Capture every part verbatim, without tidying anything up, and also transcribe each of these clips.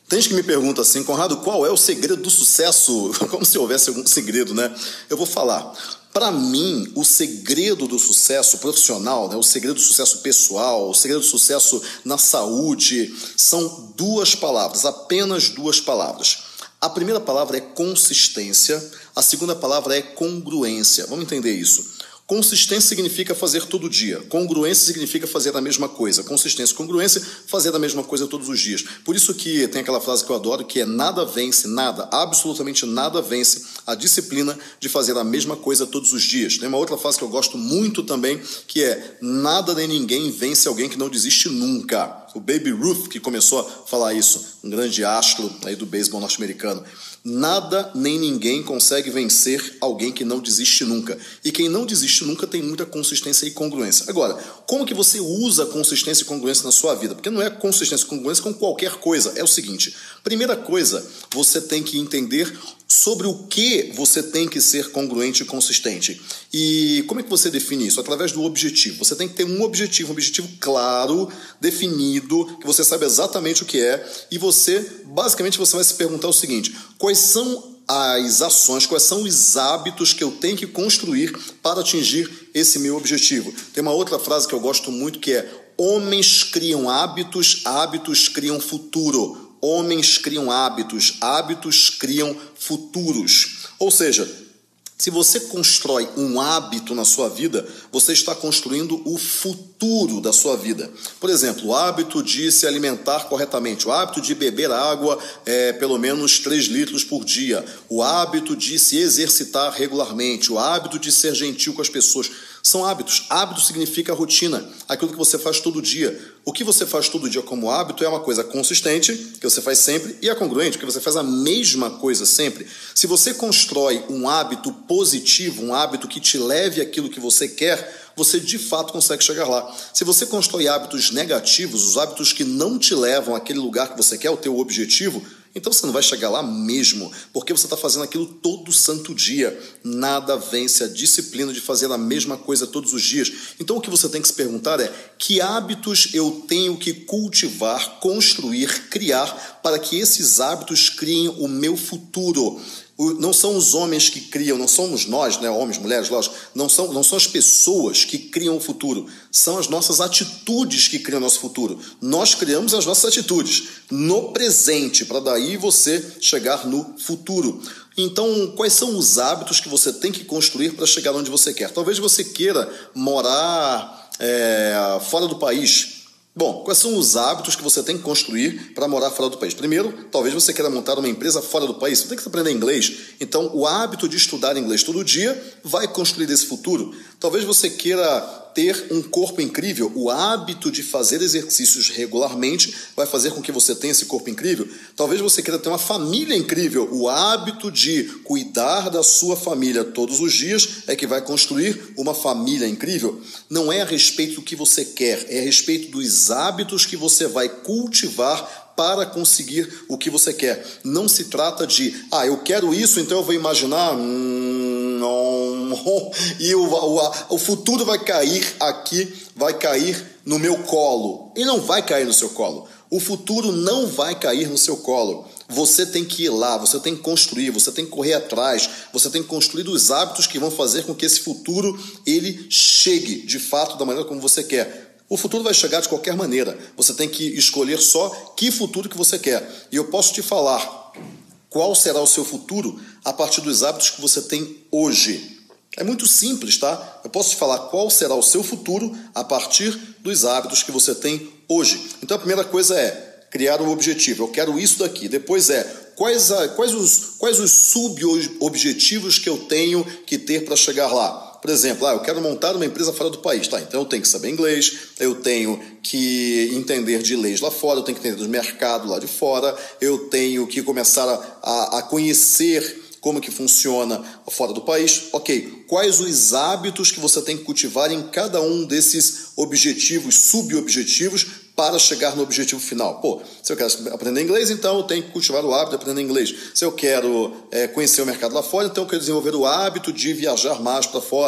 Tem gente que me pergunta assim, Conrado, qual é o segredo do sucesso? Como se houvesse algum segredo, né? Eu vou falar. Para mim, o segredo do sucesso profissional, né, o segredo do sucesso pessoal, o segredo do sucesso na saúde, são duas palavras, apenas duas palavras. A primeira palavra é consistência, a segunda palavra é congruência. Vamos entender isso. Consistência significa fazer todo dia. Congruência significa fazer a mesma coisa. Consistência e congruência, fazer a mesma coisa todos os dias. Por isso que tem aquela frase que eu adoro, que é nada vence, nada, absolutamente nada vence a disciplina de fazer a mesma coisa todos os dias. Tem uma outra frase que eu gosto muito também, que é nada nem ninguém vence alguém que não desiste nunca. O Baby Ruth que começou a falar isso, um grande astro aí do beisebol norte-americano. Nada nem ninguém consegue vencer alguém que não desiste nunca. E quem não desiste nunca tem muita consistência e congruência. Agora, como que você usa consistência e congruência na sua vida? Porque não é consistência e congruência com qualquer coisa. É o seguinte, primeira coisa, você tem que entender sobre o que você tem que ser congruente e consistente. E como é que você define isso? Através do objetivo. Você tem que ter um objetivo, um objetivo claro, definido, que você sabe exatamente o que é, e você, basicamente, você vai se perguntar o seguinte, quais são as ações, quais são os hábitos que eu tenho que construir para atingir esse meu objetivo? Tem uma outra frase que eu gosto muito que é, homens criam hábitos, hábitos criam futuro. Homens criam hábitos, hábitos criam futuros. Ou seja, se você constrói um hábito na sua vida, você está construindo o futuro da sua vida. Por exemplo, o hábito de se alimentar corretamente, o hábito de beber água é, pelo menos três litros por dia, o hábito de se exercitar regularmente, o hábito de ser gentil com as pessoas. São hábitos. Hábito significa rotina, aquilo que você faz todo dia. O que você faz todo dia como hábito é uma coisa consistente, que você faz sempre, e é congruente, porque você faz a mesma coisa sempre. Se você constrói um hábito positivo, um hábito que te leve àquilo que você quer, você de fato consegue chegar lá. Se você constrói hábitos negativos, os hábitos que não te levam àquele lugar que você quer, o teu objetivo, então você não vai chegar lá mesmo, porque você está fazendo aquilo todo santo dia. Nada vence a disciplina de fazer a mesma coisa todos os dias. Então o que você tem que se perguntar é, que hábitos eu tenho que cultivar, construir, criar, para que esses hábitos criem o meu futuro? Não são os homens que criam, não somos nós, né, homens, mulheres, lógico, não são, não são as pessoas que criam o futuro, são as nossas atitudes que criam o nosso futuro. Nós criamos as nossas atitudes no presente, para daí você chegar no futuro. Então, quais são os hábitos que você tem que construir para chegar onde você quer? Talvez você queira morar é, fora do país. Bom, quais são os hábitos que você tem que construir para morar fora do país? Primeiro, talvez você queira montar uma empresa fora do país, você tem que aprender inglês. Então, o hábito de estudar inglês todo dia vai construir esse futuro. Talvez você queira ter um corpo incrível, o hábito de fazer exercícios regularmente vai fazer com que você tenha esse corpo incrível. Talvez você queira ter uma família incrível, o hábito de cuidar da sua família todos os dias é que vai construir uma família incrível. Não é a respeito do que você quer, é a respeito dos hábitos que você vai cultivar para conseguir o que você quer. Não se trata de, ah, eu quero isso, então eu vou imaginar, hum, não, e o, o, o futuro vai cair aqui, vai cair no meu colo. E não vai cair no seu colo. O futuro não vai cair no seu colo. Você tem que ir lá, você tem que construir, você tem que correr atrás, você tem que construir os hábitos que vão fazer com que esse futuro ele chegue, de fato, da maneira como você quer. O futuro vai chegar de qualquer maneira. Você tem que escolher só que futuro que você quer. E eu posso te falar qual será o seu futuro a partir dos hábitos que você tem hoje. É muito simples, tá? Eu posso te falar qual será o seu futuro a partir dos hábitos que você tem hoje. Então a primeira coisa é criar um objetivo. Eu quero isso daqui. Depois é quais, a, quais os, quais os sub-objetivos que eu tenho que ter para chegar lá. Por exemplo, ah, eu quero montar uma empresa fora do país. Tá, então eu tenho que saber inglês, eu tenho que entender de leis lá fora, eu tenho que entender do mercado lá de fora, eu tenho que começar a, a, a conhecer como que funciona fora do país. Ok, quais os hábitos que você tem que cultivar em cada um desses objetivos, sub-objetivos, para chegar no objetivo final? Pô, se eu quero aprender inglês, então eu tenho que cultivar o hábito de aprender inglês. Se eu quero é, conhecer o mercado lá fora, então eu quero desenvolver o hábito de viajar mais para fora.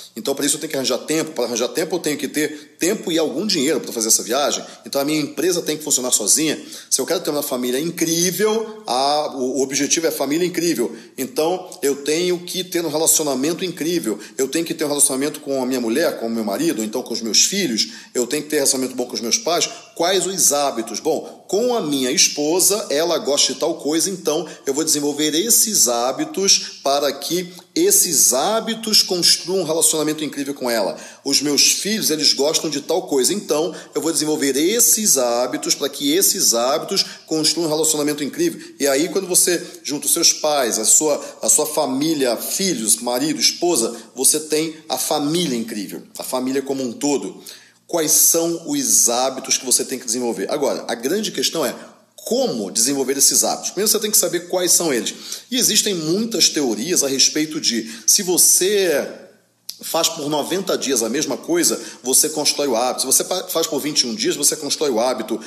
Então, para isso eu tenho que arranjar tempo. Para arranjar tempo, eu tenho que ter tempo e algum dinheiro para fazer essa viagem. Então, a minha empresa tem que funcionar sozinha. Se eu quero ter uma família incrível, a, o objetivo é família incrível. Então, eu tenho que ter um relacionamento incrível. Eu tenho que ter um relacionamento com a minha mulher, com o meu marido, ou então com os meus filhos. Eu tenho que ter um relacionamento bom com os meus pais. Quais os hábitos? Bom, com a minha esposa, ela gosta de tal coisa, então eu vou desenvolver esses hábitos para que esses hábitos construam um relacionamento incrível com ela. Os meus filhos, eles gostam de tal coisa, então eu vou desenvolver esses hábitos para que esses hábitos construam um relacionamento incrível. E aí, quando você junta os seus pais, a sua, a sua família, filhos, marido, esposa, você tem a família incrível, a família como um todo. Quais são os hábitos que você tem que desenvolver? Agora, a grande questão é como desenvolver esses hábitos. Primeiro você tem que saber quais são eles. E existem muitas teorias a respeito de se você faz por noventa dias a mesma coisa, você constrói o hábito. Se você faz por vinte e um dias, você constrói o hábito.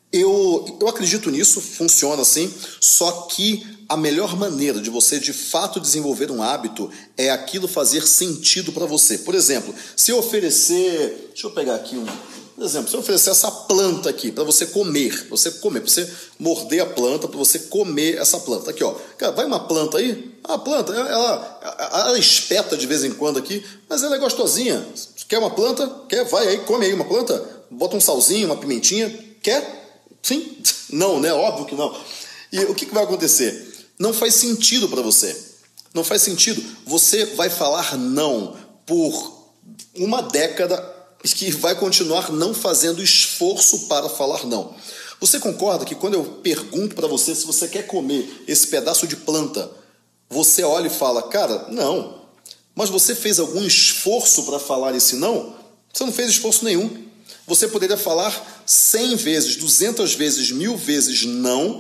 Eu, eu acredito nisso, funciona assim, só que a melhor maneira de você de fato desenvolver um hábito é aquilo fazer sentido para você. Por exemplo, se eu oferecer, deixa eu pegar aqui um, por exemplo, se eu oferecer essa planta aqui para você comer, você comer, para você morder a planta, para você comer essa planta. Aqui, ó, cara, vai uma planta aí, a planta, ela, ela, ela espeta de vez em quando aqui, mas ela é gostosinha. Quer uma planta? Quer? Vai aí, come aí uma planta, bota um salzinho, uma pimentinha, quer? Sim? Não, né? Óbvio que não. E o que, que vai acontecer? Não faz sentido para você. Não faz sentido. Você vai falar não por uma década que vai continuar não fazendo esforço para falar não. Você concorda que quando eu pergunto para você se você quer comer esse pedaço de planta, você olha e fala, cara, não. Mas você fez algum esforço para falar esse não? Você não fez esforço nenhum. Você poderia falar cem vezes, duzentas vezes, mil vezes não,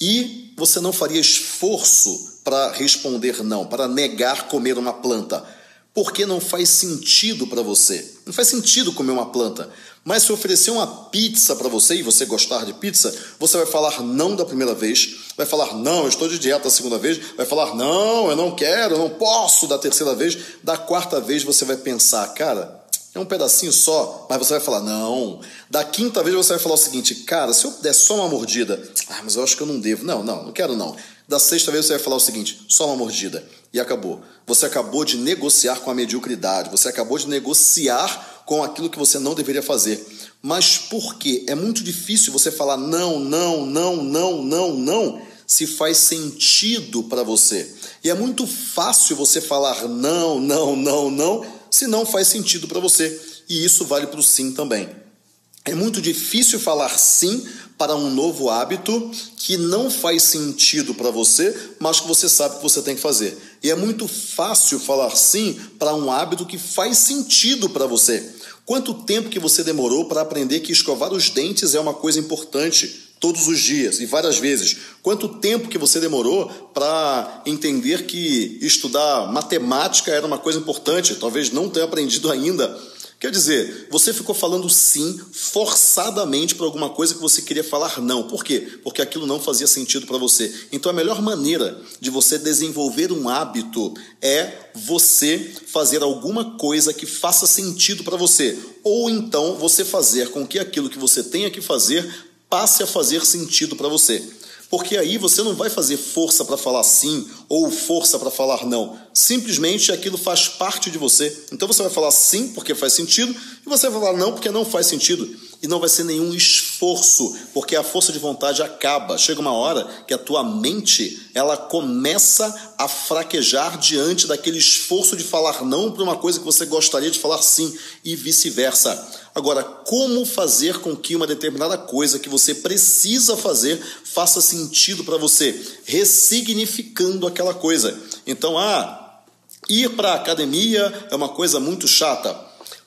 e você não faria esforço para responder não, para negar comer uma planta, porque não faz sentido para você. Não faz sentido comer uma planta. Mas se oferecer uma pizza para você e você gostar de pizza, você vai falar não da primeira vez, vai falar não, eu estou de dieta da segunda vez, vai falar não, eu não quero, eu não posso da terceira vez, da quarta vez você vai pensar, cara, é um pedacinho só, mas você vai falar não. Da quinta vez você vai falar o seguinte, cara, se eu der só uma mordida, ah, mas eu acho que eu não devo, não, não, não quero não. Da sexta vez você vai falar o seguinte, só uma mordida, e acabou. Você acabou de negociar com a mediocridade, você acabou de negociar com aquilo que você não deveria fazer. Mas por quê? É muito difícil você falar não, não, não, não, não, não, se faz sentido para você. E é muito fácil você falar não, não, não, não, se não faz sentido para você. E isso vale para o sim também. É muito difícil falar sim para um novo hábito que não faz sentido para você, mas que você sabe que você tem que fazer. E é muito fácil falar sim para um hábito que faz sentido para você. Quanto tempo que você demorou para aprender que escovar os dentes é uma coisa importante todos os dias e várias vezes? Quanto tempo que você demorou para entender que estudar matemática era uma coisa importante, talvez não tenha aprendido ainda? Quer dizer, você ficou falando sim forçadamente para alguma coisa que você queria falar não. Por quê? Porque aquilo não fazia sentido para você. Então a melhor maneira de você desenvolver um hábito é você fazer alguma coisa que faça sentido para você. Ou então você fazer com que aquilo que você tenha que fazer passe a fazer sentido para você. Porque aí você não vai fazer força para falar sim ou força para falar não. Simplesmente aquilo faz parte de você. Então você vai falar sim porque faz sentido e você vai falar não porque não faz sentido. E não vai ser nenhum esforço, porque a força de vontade acaba. Chega uma hora que a tua mente ela começa a fraquejar diante daquele esforço de falar não para uma coisa que você gostaria de falar sim e vice-versa. Agora, como fazer com que uma determinada coisa que você precisa fazer faça sentido para você? Ressignificando aquela coisa. Então, ah, ir para a academia é uma coisa muito chata.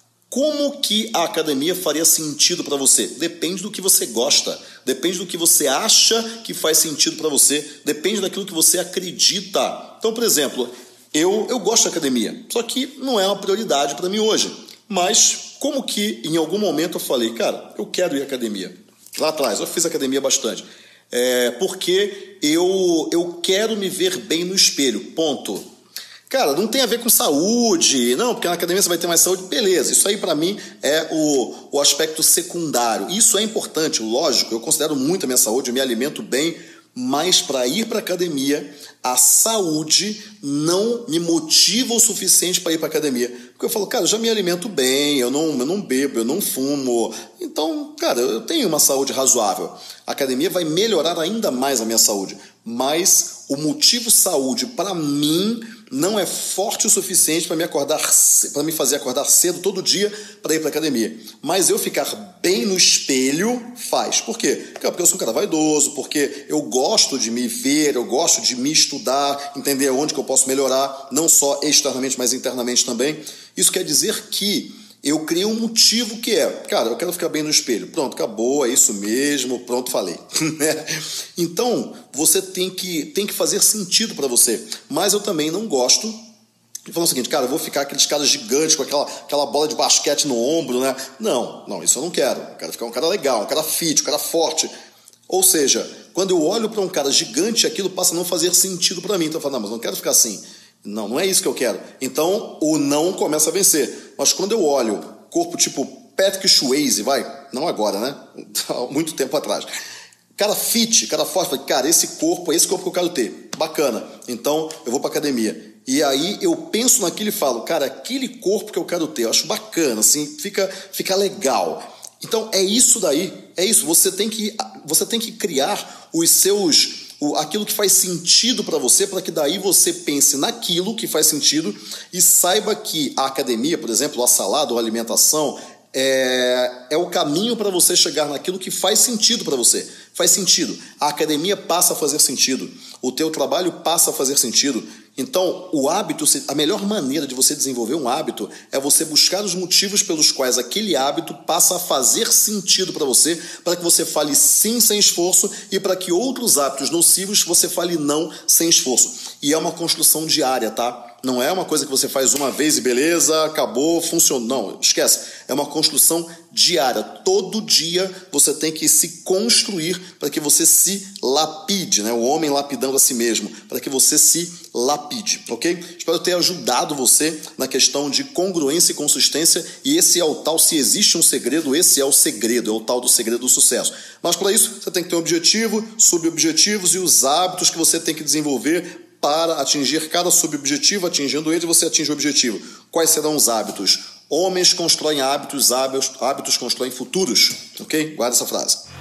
Como que a academia faria sentido para você? Depende do que você gosta, depende do que você acha que faz sentido para você, depende daquilo que você acredita. Então, por exemplo, eu, eu gosto de academia, só que não é uma prioridade para mim hoje. Mas como que em algum momento eu falei, cara, eu quero ir à academia. Lá atrás, eu fiz academia bastante. É, porque eu, eu quero me ver bem no espelho, ponto. Cara, não tem a ver com saúde, não, porque na academia você vai ter mais saúde, beleza, isso aí para mim é o, o aspecto secundário, isso é importante, lógico, eu considero muito a minha saúde, eu me alimento bem, mas para ir para a academia, a saúde não me motiva o suficiente para ir para a academia, porque eu falo, cara, eu já me alimento bem, eu não, eu não bebo, eu não fumo, então, cara, eu tenho uma saúde razoável, a academia vai melhorar ainda mais a minha saúde, mas o motivo saúde para mim não é forte o suficiente para me acordar, para me fazer acordar cedo todo dia para ir para a academia. Mas eu ficar bem no espelho faz. Por quê? Porque eu sou um cara vaidoso, porque eu gosto de me ver, eu gosto de me estudar, entender onde que eu posso melhorar, não só externamente, mas internamente também. Isso quer dizer que eu criei um motivo que é, cara, eu quero ficar bem no espelho. Pronto, acabou, é isso mesmo, pronto, falei. Então, você tem que, tem que fazer sentido para você. Mas eu também não gosto de falar o seguinte, cara, eu vou ficar aqueles caras gigantes com aquela, aquela bola de basquete no ombro, né? Não, não, isso eu não quero. Eu quero ficar um cara legal, um cara fit, um cara forte. Ou seja, quando eu olho para um cara gigante, aquilo passa a não fazer sentido para mim. Então eu falo, não, mas eu não quero ficar assim. Não, não é isso que eu quero. Então, o não começa a vencer. Mas quando eu olho corpo tipo Patrick Swayze, vai, não agora, né? Há muito tempo atrás. Cara fit, cara forte, falei, cara, esse corpo, é esse corpo que eu quero ter. Bacana. Então, eu vou pra academia. E aí eu penso naquilo e falo, cara, aquele corpo que eu quero ter, eu acho bacana, assim, fica, fica legal. Então, é isso daí, é isso. Você tem que, você tem que criar os seus... aquilo que faz sentido para você, para que daí você pense naquilo que faz sentido e saiba que a academia, por exemplo, a salada ou a alimentação, é, é o caminho para você chegar naquilo que faz sentido para você. Faz sentido. A academia passa a fazer sentido. O teu trabalho passa a fazer sentido. Então, o hábito, a melhor maneira de você desenvolver um hábito é você buscar os motivos pelos quais aquele hábito passa a fazer sentido para você, para que você fale sim sem esforço e para que outros hábitos nocivos você fale não sem esforço. E é uma construção diária, tá? Não é uma coisa que você faz uma vez e beleza, acabou, funcionou. Não, esquece. É uma construção diária. Todo dia você tem que se construir para que você se lapide, né? O homem lapidando a si mesmo, para que você se lapide, ok? Espero ter ajudado você na questão de congruência e consistência, e esse é o tal, se existe um segredo, esse é o segredo, é o tal do segredo do sucesso. Mas para isso, você tem que ter um objetivo, subobjetivos e os hábitos que você tem que desenvolver para atingir cada subobjetivo. Atingindo ele, você atinge o objetivo. Quais serão os hábitos? Homens constroem hábitos, hábitos, hábitos constroem futuros, ok? Guarda essa frase.